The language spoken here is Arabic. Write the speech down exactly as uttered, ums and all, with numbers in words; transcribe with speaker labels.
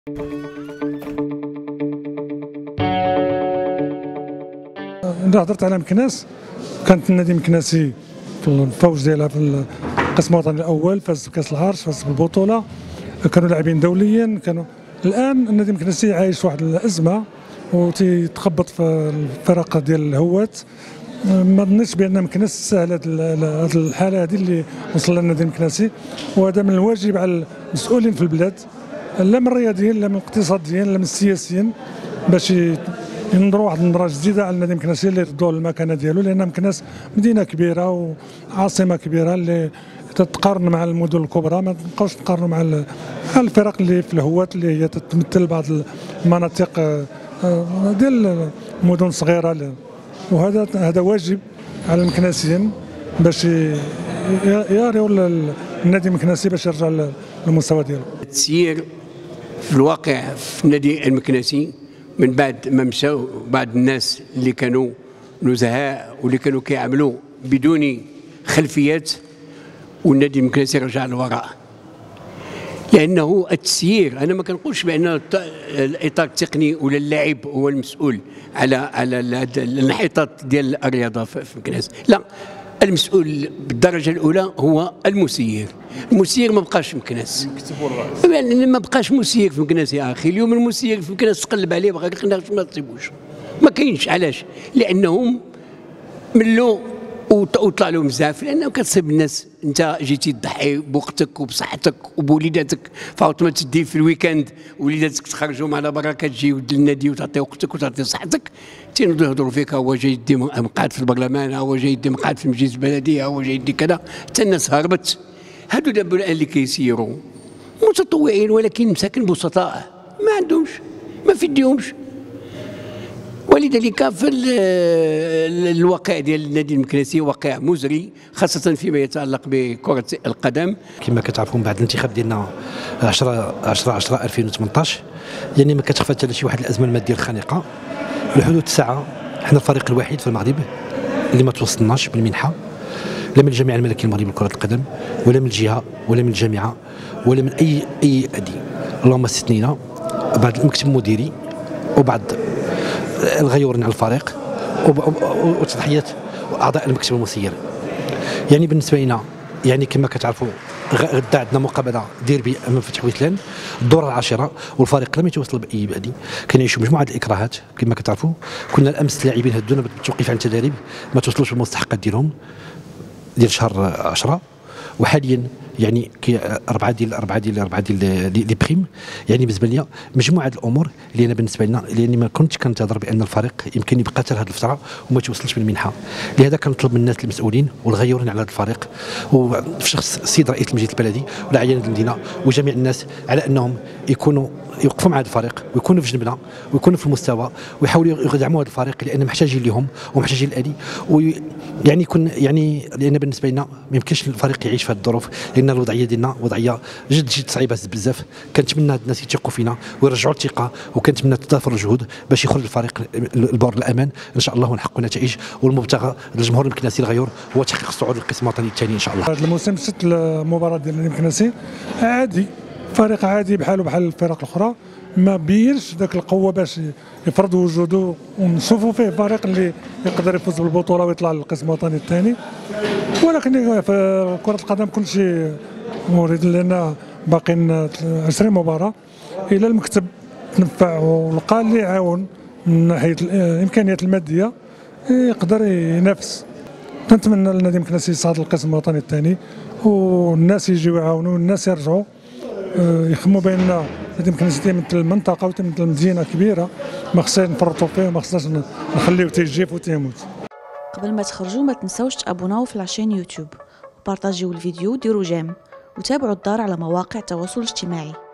Speaker 1: انا هضرت على مكناس. كانت النادي المكناسي في الفوز ديالها في القسم الوطني الاول، فاز بكاس العرش، فاز بالبطوله، كانوا لاعبين دوليا. كانوا الان النادي المكناسي عايش واحد الازمه وتيتخبط في الفرق ديال الهوات. ما ظنيتش بان مكناس سهل هذه الحاله هذه اللي وصل لها النادي المكناسي، وهذا من الواجب على المسؤولين في البلاد، لا من الرياضيين لا من الاقتصاديين لا من السياسيين، باش ينظروا واحد النظره جديده على النادي المكناسي اللي يردوا المكانه ديالو، لان مكناس مدينه كبيره وعاصمه كبيره اللي تتقارن مع المدن الكبرى، ما تبقاوش تقارنوا مع الفرق اللي في الهوات اللي هي تتمثل بعض المناطق ديال المدن الصغيره. وهذا هذا واجب على المكناسيين باش يريوا النادي المكناسي باش يرجع للمستوى ديالو.
Speaker 2: التسيير في الواقع في النادي المكناسي من بعد ما مشاو بعض الناس اللي كانوا نزهاء واللي كانوا كيعملوا بدون خلفيات، والنادي المكناسي رجع للوراء، لانه التسيير انا ما كنقولش بان الاطار التقني ولا اللاعب هو المسؤول على على الانحطاط ديال الرياضه في مكناس، لا، المسؤول بالدرجه الاولى هو المسير. المسير ما بقاش في مكناس، يعني ما بقاش مسير في مكناس يا اخي. اليوم المسير في مكناس تقلب عليه بغا يقنعك ما تصيبوش، ما كاينش. علاش؟ لانهم ملوا وطلع لهم بزاف، لانه كتصيب الناس انت جيتي تضحي بوقتك وبصحتك وبوليداتك، فاوت ما تدي في الويكاند وليداتك تخرجوا مع برا كتجي للنادي وتعطي وقتك وتعطي صحتك، تينوضوا يهضروا فيك هو جاي يدي مقعد في البرلمان، هو جاي يدي مقعد في المجلس البلدي، هو جاي يدي كذا، حتى الناس هربت. هادو دابا الان اللي كيسيروا متطوعين ولكن مساكن بسطاء ما عندهمش، ما في يديهمش. ولذلك في الواقع ديال النادي المكناسي واقع مزري، خاصة فيما يتعلق بكرة القدم.
Speaker 3: كما كتعرفون بعد الانتخاب ديالنا عشرة عشرة عشرة ألفين وثمنطاش، يعني ما كتخفات على شي واحد الازمه الماديه الخانقه. لحدود الساعه حنا الفريق الوحيد في المغرب اللي ما توصلناش بالمنحه، لا من الجامعه الملكيه المغربيه لكرة القدم ولا من الجهه ولا من الجامعه ولا من اي اي ادي. اللهم استثنينا بعد المكتب المديري وبعض الغيورين على الفريق وتضحيات اعضاء المكتب المسير. يعني بالنسبه لنا يعني كما كتعرفوا غدا عندنا مقابله ديربي امام فتح ويتلان الدوره العاشره، والفريق لم يتوصل باي بادي، كنعيشوا مجموعه الاكراهات كما كتعرفوا. كنا الامس اللاعبين هدونا بالتوقيف عن التدريب، ما توصلوش بالمستحقات ديالهم ديال شهر عشرة، وحاليا يعني كي اربعه ديال اربعه ديال اربعه ديال دي بريم. يعني بالنسبه لي مجموعه الامور اللي انا بالنسبه لنا لاني ما كنتش كنتظر بان الفريق يمكن يبقى حتى لهذه الفتره وما توصلش بالمنحه. لهذا كنطلب من الناس المسؤولين والغيورين على هذا الفريق وفي شخص السيد رئيس المجلس البلدي ولا عيان المدينه وجميع الناس على انهم يكونوا يوقفوا مع هذا الفريق ويكونوا في جنبنا ويكونوا في المستوى ويحاولوا يدعموا هذا الفريق لان محتاجين لهم ومحتاجين للادي. ويعني يكون يعني لان بالنسبه لنا ما يمكنش الفريق يعيش في هذه الظروف، لان الوضعيه ديالنا وضعيه جد جد صعيبه بزاف. كنتمنى هاد الناس يثقوا فينا ويرجعوا الثقه، وكنتمنى تضافر الجهود باش يخرج الفريق البور الامان ان شاء الله ونحققوا نتائج. والمبتغى للجمهور المكناسي الغيور هو تحقيق الصعود للقسم الوطني الثاني ان شاء الله.
Speaker 1: هذا الموسم ست المباراه ديال النادي المكناسي عادي، فريق عادي بحاله بحال الفرق الاخرى، ما بينش ذاك القوه باش يفرض وجوده ونشوفوا فيه فريق اللي يقدر يفوز بالبطوله ويطلع للقسم الوطني الثاني. ولكن في كره القدم كل شيء مريد، لان باقيين عشرين مباراه. الى المكتب تنفع ولقى اللي يعاون من ناحيه الامكانيات الماديه يقدر ينافس. كنتمنى النادي المكناسي يصعد للقسم الوطني الثاني والناس يجيو يعاونوا والناس يرجعوا يخموا بان النادي المكناسي تيمثل المنطقه وتيمثل مدينه كبيره، ما خصناش نفرطوا فيه وما خصناش نخليوه تيجيف وتيموت.
Speaker 4: قبل ما تخرجوا ما تنساوش تابوناو في لاشين يوتيوب وبارطاجيو الفيديو وديروا جيم وتابعوا الدار على مواقع التواصل الاجتماعي.